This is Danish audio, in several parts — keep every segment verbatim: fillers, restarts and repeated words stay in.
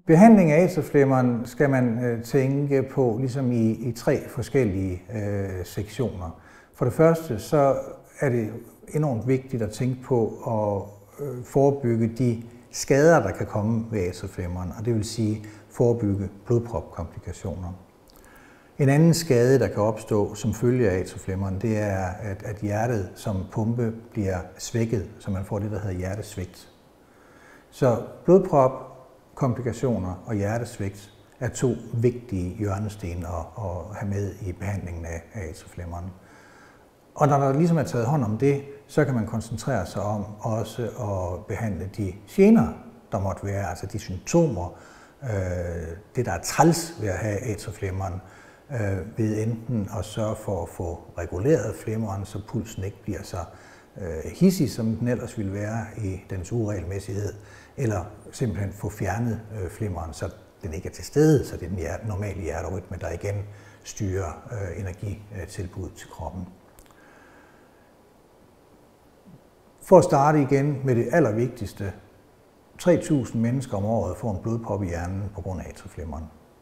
Behandling af atrieflimmeren skal man øh, tænke på ligesom i, i tre forskellige øh, sektioner. For det første så er det enormt vigtigt at tænke på at øh, forebygge de skader, der kan komme ved atrieflimmeren, og det vil sige forebygge blodpropkomplikationer. En anden skade, der kan opstå som følge af atrieflimmeren, det er, at, at hjertet som pumpe bliver svækket, så man får det, der hedder hjertesvigt. Så blodprop, komplikationer og hjertesvigt er to vigtige hjørnesten at, at have med i behandlingen af atrieflimmeren. Og når der ligesom er taget hånd om det, så kan man koncentrere sig om også at behandle de gener, der måtte være, altså de symptomer, øh, det der er træls ved at have atrieflimmeren, øh, ved enten at sørge for at få reguleret flimmeren, så pulsen ikke bliver så øh, hissig, som den ellers ville være i dens uregelmæssighed, eller simpelthen få fjernet øh, flimmeren, så den ikke er til stede, så det er den hjerte, normale hjerterytme, der igen styrer øh, energitilbuddet til kroppen. For at starte igen med det allervigtigste, tre tusind mennesker om året får en blodprop i hjernen på grund af atrieflimmeren.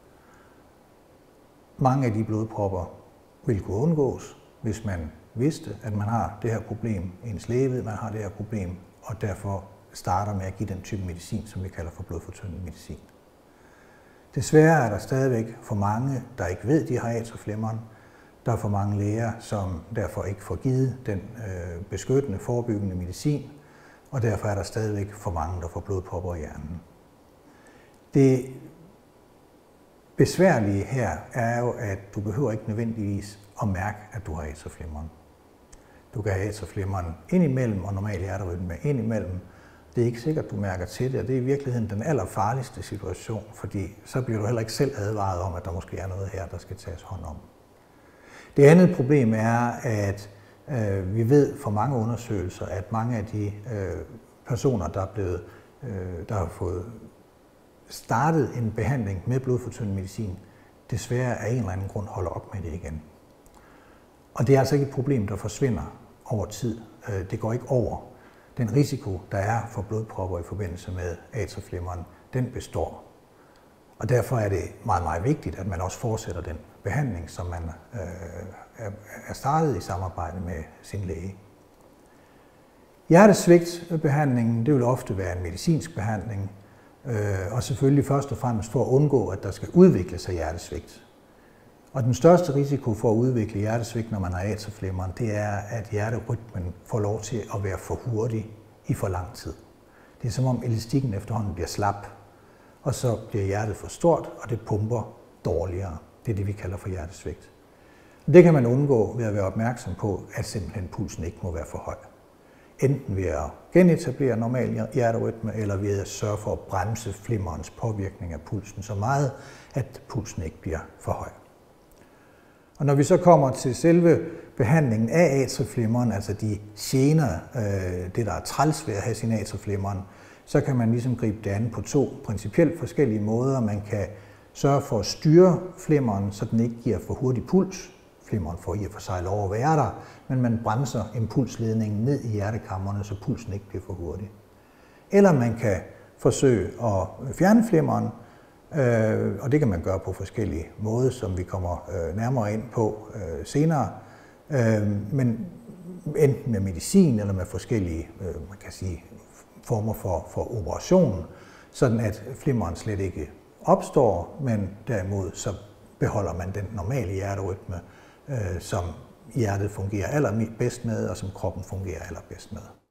Mange af de blodpropper vil kunne undgås, hvis man vidste, at man har det her problem, ens læge ved, man har det her problem, og derfor starter med at give den type medicin, som vi kalder for blodfortyndende medicin. Desværre er der stadigvæk for mange, der ikke ved, de har atrieflimmeren. Der er for mange læger, som derfor ikke får givet den øh, beskyttende, forebyggende medicin, og derfor er der stadigvæk for mange, der får blodpropper i hjernen. Det besværlige her er jo, at du behøver ikke nødvendigvis at mærke, at du har atrieflimmeren. Du kan have atrieflimmeren indimellem og normal hjerterytme indimellem. Det er ikke sikkert, du mærker til det, og det er i virkeligheden den allerfarligste situation, fordi så bliver du heller ikke selv advaret om, at der måske er noget her, der skal tages hånd om. Det andet problem er, at øh, vi ved fra mange undersøgelser, at mange af de øh, personer, der, er blevet, øh, der har fået startet en behandling med blodfortyndende medicin, desværre af en eller anden grund holder op med det igen. Og det er altså ikke et problem, der forsvinder over tid. Øh, det går ikke over. Den risiko, der er for blodpropper i forbindelse med atrieflimmeren, den består. Og derfor er det meget, meget vigtigt, at man også fortsætter den behandling, som man øh, er startet i samarbejde med sin læge. Hjertesvigtbehandlingen, det vil ofte være en medicinsk behandling, øh, og selvfølgelig først og fremmest for at undgå, at der skal udvikle sig hjertesvigt. Og den største risiko for at udvikle hjertesvigt, når man har atrieflimmeren, det er, at hjerterytmen får lov til at være for hurtig i for lang tid. Det er som om elastikken efterhånden bliver slap, og så bliver hjertet for stort, og det pumper dårligere. Det er det, vi kalder for hjertesvigt. Det kan man undgå ved at være opmærksom på, at simpelthen pulsen ikke må være for høj. Enten ved at genetablere normal hjerterytme, eller ved at sørge for at bremse flimmerens påvirkning af pulsen så meget, at pulsen ikke bliver for høj. Og når vi så kommer til selve behandlingen af atrieflimmeren, altså de gener, det der er træls ved at have sin atrieflimmeren, så kan man ligesom gribe det an på to principielt forskellige måder. Man kan sørge for at styre flimmeren, så den ikke giver for hurtig puls. Flimmeren får i og for sig lov at være der, men man bremser impulsledningen ned i hjertekammerne, så pulsen ikke bliver for hurtig. Eller man kan forsøge at fjerne flimmeren, og det kan man gøre på forskellige måder, som vi kommer nærmere ind på senere. Men enten med medicin eller med forskellige, man kan sige, former for, for operation, sådan at flimmeren slet ikke opstår, men derimod så beholder man den normale hjerterytme, som hjertet fungerer allerbedst med, og som kroppen fungerer allerbedst med.